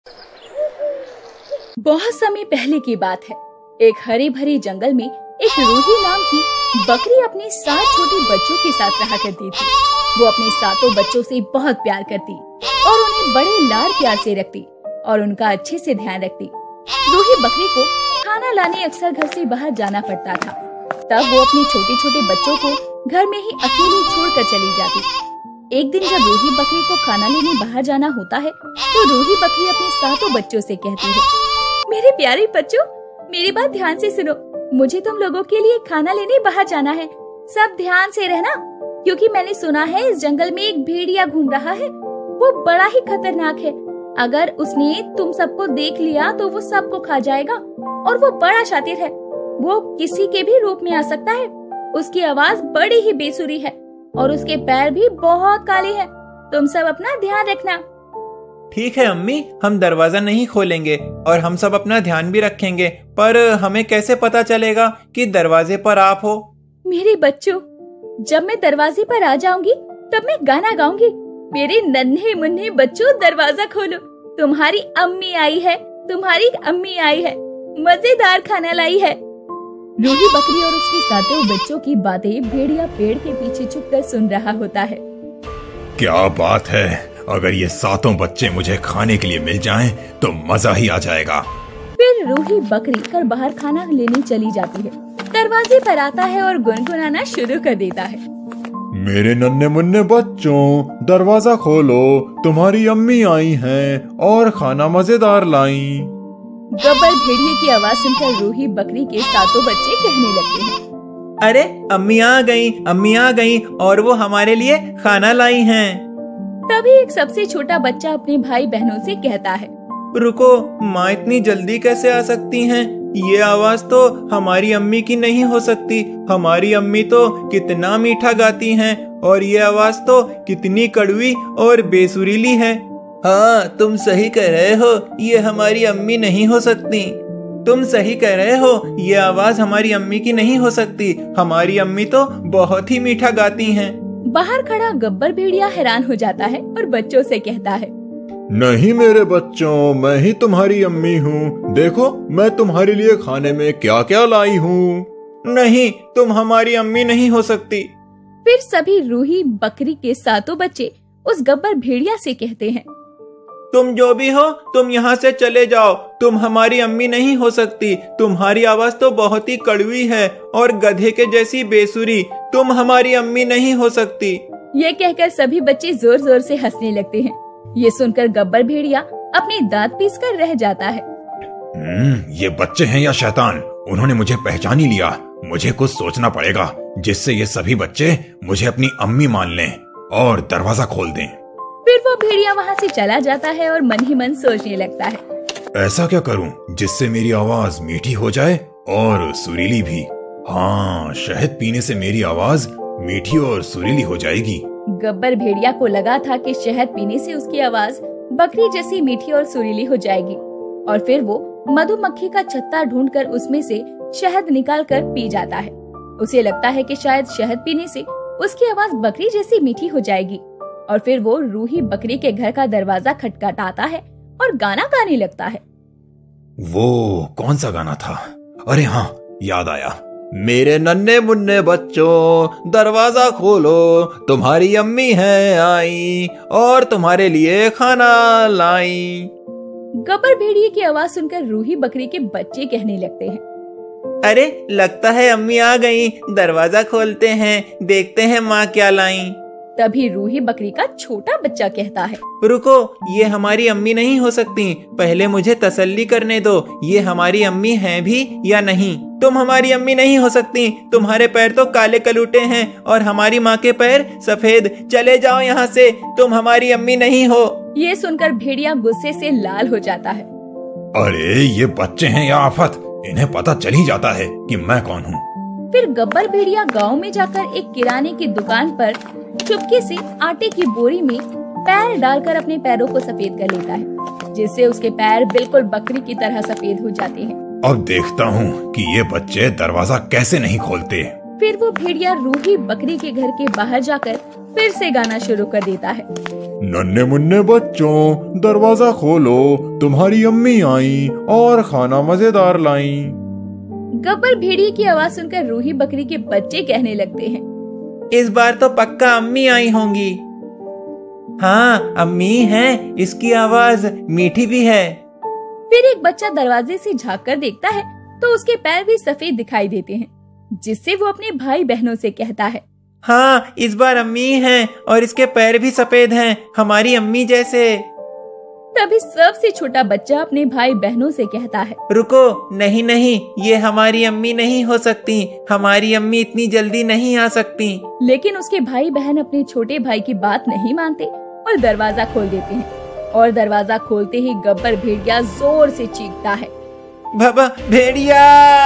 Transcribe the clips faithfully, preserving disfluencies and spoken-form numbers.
बहुत समय पहले की बात है। एक हरे भरे जंगल में एक रूही नाम की बकरी अपने सात छोटे बच्चों के साथ रहा करती थी। वो अपने सातों बच्चों से बहुत प्यार करती और उन्हें बड़े लाड प्यार से रखती और उनका अच्छे से ध्यान रखती। रूही बकरी को खाना लाने अक्सर घर से बाहर जाना पड़ता था। तब वो अपने छोटे छोटे बच्चों को घर में ही अकेले छोड़कर चली जाती। एक दिन जब रूही बकरी को खाना लेने बाहर जाना होता है तो रूही बकरी अपने सातों बच्चों से कहती है, मेरे प्यारे बच्चों, मेरी बात ध्यान से सुनो। मुझे तुम लोगों के लिए खाना लेने बाहर जाना है। सब ध्यान से रहना, क्योंकि मैंने सुना है इस जंगल में एक भेड़िया घूम रहा है। वो बड़ा ही खतरनाक है। अगर उसने तुम सबको देख लिया तो वो सबको खा जाएगा और वो बड़ा शातिर है। वो किसी के भी रूप में आ सकता है। उसकी आवाज बड़ी ही बेसुरी है और उसके पैर भी बहुत काले हैं। तुम सब अपना ध्यान रखना। ठीक है अम्मी, हम दरवाजा नहीं खोलेंगे और हम सब अपना ध्यान भी रखेंगे, पर हमें कैसे पता चलेगा कि दरवाजे पर आप हो? मेरे बच्चों, जब मैं दरवाजे पर आ जाऊंगी तब मैं गाना गाऊंगी। मेरे नन्हे मुन्ने बच्चों, दरवाजा खोलो। तुम्हारी अम्मी आई है, तुम्हारी अम्मी आई है, मजेदार खाना लाई है। रूही बकरी और उसके सातों बच्चों की बातें भेड़िया पेड़ के पीछे छुपकर सुन रहा होता है। क्या बात है, अगर ये सातों बच्चे मुझे खाने के लिए मिल जाएं तो मजा ही आ जाएगा। फिर रूही बकरी घर बाहर खाना लेने चली जाती है। दरवाजे पर आता है और गुनगुनाना शुरू कर देता है, मेरे नन्हे मुन्ने बच्चों, दरवाजा खोलो, तुम्हारी अम्मी आई हैं और खाना मजेदार लाई। गब्बर भेड़िए की आवाज सुनकर रूही बकरी के सातों बच्चे कहने लगते हैं, अरे अम्मी आ गई, अम्मी आ गई और वो हमारे लिए खाना लाई हैं। तभी एक सबसे छोटा बच्चा अपने भाई बहनों से कहता है, रुको, माँ इतनी जल्दी कैसे आ सकती हैं? ये आवाज तो हमारी अम्मी की नहीं हो सकती। हमारी अम्मी तो कितना मीठा गाती हैं और ये आवाज तो कितनी कड़वी और बेसुरीली है। हाँ, तुम सही कह रहे हो, ये हमारी अम्मी नहीं हो सकती। तुम सही कह रहे हो, ये आवाज हमारी अम्मी की नहीं हो सकती। हमारी अम्मी तो बहुत ही मीठा गाती हैं। बाहर खड़ा गब्बर भेड़िया हैरान हो जाता है और बच्चों से कहता है, नहीं मेरे बच्चों, मैं ही तुम्हारी अम्मी हूँ। देखो मैं तुम्हारे लिए खाने में क्या क्या लाई हूँ। नहीं, तुम हमारी अम्मी नहीं हो सकती। फिर सभी रूही बकरी के सातों बच्चे उस गब्बर भेड़िया से कहते हैं, तुम जो भी हो, तुम यहाँ से चले जाओ। तुम हमारी अम्मी नहीं हो सकती। तुम्हारी आवाज तो बहुत ही कड़वी है और गधे के जैसी बेसुरी। तुम हमारी अम्मी नहीं हो सकती। ये कहकर सभी बच्चे जोर जोर से हंसने लगते हैं। ये सुनकर गब्बर भेड़िया अपने दांत पीसकर रह जाता है। हम्म, ये बच्चे हैं या शैतान? उन्होंने मुझे पहचान ही लिया। मुझे कुछ सोचना पड़ेगा जिससे ये सभी बच्चे मुझे अपनी अम्मी मान लें और दरवाजा खोल दें। फिर वो भेड़िया वहाँ से चला जाता है और मन ही मन सोचने लगता है, ऐसा क्या करूं जिससे मेरी आवाज मीठी हो जाए और सुरीली भी। हाँ, शहद पीने से मेरी आवाज मीठी और सुरीली हो जाएगी। गब्बर भेड़िया को लगा था कि शहद पीने से उसकी आवाज बकरी जैसी मीठी और सुरीली हो जाएगी और फिर वो मधुमक्खी का छत्ता ढूंढकर उसमें से शहद निकालकर पी जाता है। उसे लगता है कि शायद शहद पीने से उसकी आवाज बकरी जैसी मीठी हो जाएगी और फिर वो रूही बकरी के घर का दरवाजा खटखटाता है और गाना गाने लगता है। वो कौन सा गाना था? अरे हाँ, याद आया। मेरे नन्हे मुन्ने बच्चों, दरवाजा खोलो, तुम्हारी अम्मी है आई और तुम्हारे लिए खाना लाई। गब्बर भेड़िए की आवाज सुनकर रूही बकरी के बच्चे कहने लगते हैं, अरे लगता है अम्मी आ गई। दरवाजा खोलते हैं, देखते हैं माँ क्या लाई। तभी रूही बकरी का छोटा बच्चा कहता है, रुको, ये हमारी अम्मी नहीं हो सकती। पहले मुझे तसल्ली करने दो, ये हमारी अम्मी हैं भी या नहीं। तुम हमारी अम्मी नहीं हो सकती। तुम्हारे पैर तो काले कलूटे हैं और हमारी माँ के पैर सफेद। चले जाओ यहाँ से, तुम हमारी अम्मी नहीं हो। ये सुनकर भेड़िया गुस्से से लाल हो जाता है। अरे ये बच्चे हैं या आफत, इन्हें पता चल ही जाता है कि मैं कौन हूँ। फिर गब्बर भेड़िया गांव में जाकर एक किराने की दुकान पर चुपके से आटे की बोरी में पैर डालकर अपने पैरों को सफेद कर लेता है, जिससे उसके पैर बिल्कुल बकरी की तरह सफेद हो जाते हैं। अब देखता हूँ कि ये बच्चे दरवाजा कैसे नहीं खोलते। फिर वो भेड़िया रूही बकरी के घर के बाहर जाकर फिर से गाना शुरू कर देता है। नन्हे मुन्ने बच्चों दरवाजा खोलो, तुम्हारी अम्मी आई और खाना मजेदार लाई। गब्बर भेड़िए की आवाज सुनकर रूही बकरी के बच्चे कहने लगते हैं, इस बार तो पक्का अम्मी आई होंगी। हाँ अम्मी हैं, इसकी आवाज मीठी भी है। फिर एक बच्चा दरवाजे से झांक कर देखता है तो उसके पैर भी सफेद दिखाई देते हैं, जिससे वो अपने भाई बहनों से कहता है, हाँ इस बार अम्मी हैं और इसके पैर भी सफेद हैं, हमारी अम्मी जैसे। तभी सबसे छोटा बच्चा अपने भाई बहनों से कहता है, रुको, नहीं नहीं, ये हमारी अम्मी नहीं हो सकती, हमारी अम्मी इतनी जल्दी नहीं आ सकती। लेकिन उसके भाई बहन अपने छोटे भाई की बात नहीं मानते और दरवाजा खोल देते हैं। और दरवाजा खोलते ही गब्बर भेड़िया जोर से चीखता है, बाबा भेड़िया।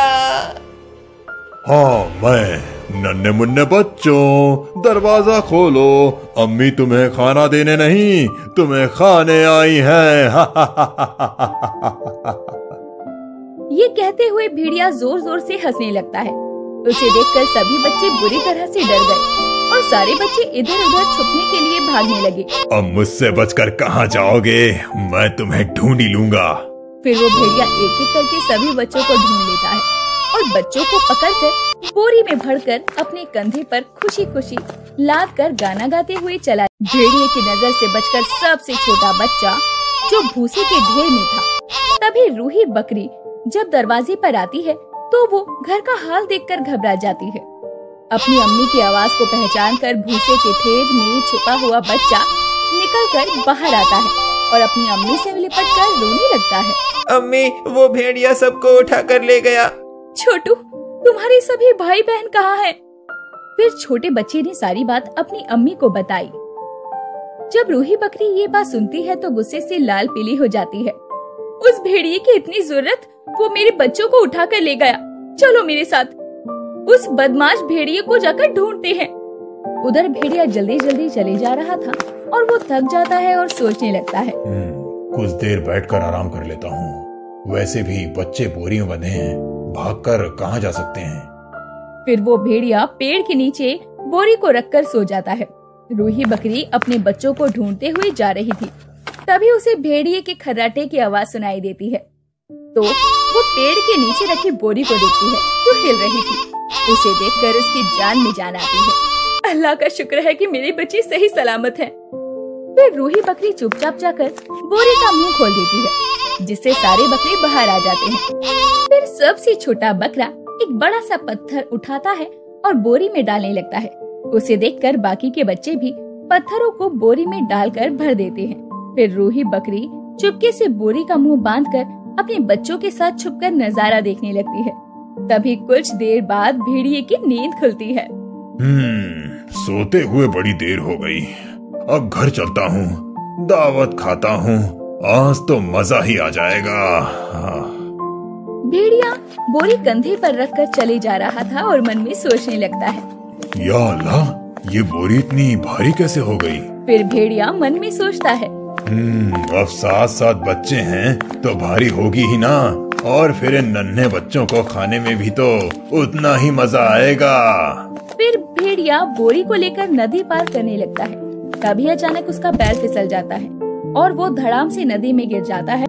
हाँ मैं, नन्हे मुन्ने बच्चों दरवाजा खोलो, अम्मी तुम्हें खाना देने नहीं, तुम्हें खाने आई हैं। ये कहते हुए भेड़िया जोर जोर से हंसने लगता है। उसे देखकर सभी बच्चे बुरी तरह से डर गए और सारे बच्चे इधर उधर छुपने के लिए भागने लगे। अब मुझसे बचकर कहाँ जाओगे, मैं तुम्हें ढूंढ ही लूंगा। फिर वो भेड़िया एक एक करके सभी बच्चों को ढूंढ लेता है और बच्चों को पकड़कर बोरी में भरकर अपने कंधे पर खुशी खुशी लाद कर गाना गाते हुए चला। भेड़िए की नजर से बचकर सबसे छोटा बच्चा जो भूसे के ढेर में था। तभी रूही बकरी जब दरवाजे पर आती है तो वो घर का हाल देखकर घबरा जाती है। अपनी अम्मी की आवाज को पहचान कर भूसे के ढेर में छुपा हुआ बच्चा निकल कर बाहर आता है और अपनी अम्मी से लिपट कर रोने लगता है। अम्मी, वो भेड़िया सबको उठा कर ले गया। छोटू, तुम्हारे सभी भाई बहन कहाँ हैं? फिर छोटे बच्चे ने सारी बात अपनी अम्मी को बताई। जब रूही बकरी ये बात सुनती है तो गुस्से से लाल पीली हो जाती है। उस भेड़िए की इतनी जरूरत, वो मेरे बच्चों को उठा कर ले गया। चलो मेरे साथ, उस बदमाश भेड़िए को जाकर ढूंढते हैं। उधर भेड़िया जल्दी जल्दी चले जा रहा था और वो थक जाता है और सोचने लगता है, कुछ देर बैठकर आराम कर लेता हूँ। वैसे भी बच्चे बोरी में बंधे हैं, भागकर कहाँ जा सकते हैं। फिर वो भेड़िया पेड़ के नीचे बोरी को रखकर सो जाता है। रूही बकरी अपने बच्चों को ढूंढते हुए जा रही थी। तभी उसे भेड़िए के खर्राटे की आवाज सुनाई देती है तो वो पेड़ के नीचे रखी बोरी को देखती है जो हिल रही थी। उसे देखकर उसकी जान में जान आती है। अल्लाह का शुक्र है कि मेरे बच्चे सही सलामत हैं। फिर रूही बकरी चुपचाप जाकर बोरी का मुंह खोल देती है, जिससे सारे बकरे बाहर आ जाते हैं। फिर सबसे छोटा बकरा एक बड़ा सा पत्थर उठाता है और बोरी में डालने लगता है। उसे देखकर बाकी के बच्चे भी पत्थरों को बोरी में डालकर भर देते हैं। फिर रूही बकरी चुपके से बोरी का मुंह बांधकर अपने बच्चों के साथ छुपकर नजारा देखने लगती है। तभी कुछ देर बाद भेड़िए की नींद खुलती है। हम्म, सोते हुए बड़ी देर हो गई। अब घर चलता हूँ, दावत खाता हूँ, आज तो मजा ही आ जाएगा। हाँ। भेड़िया बोरी कंधे पर रखकर चले जा रहा था और मन में सोचने लगता है, या अल्लाह, ये बोरी इतनी भारी कैसे हो गई। फिर भेड़िया मन में सोचता है, हम्म, अब सात सात बच्चे हैं तो भारी होगी ही ना, और फिर इन नन्हे बच्चों को खाने में भी तो उतना ही मजा आएगा। फिर भेड़िया बोरी को लेकर नदी पार करने लगता है। तभी अचानक उसका पैर फिसल जाता है और वो धड़ाम से नदी में गिर जाता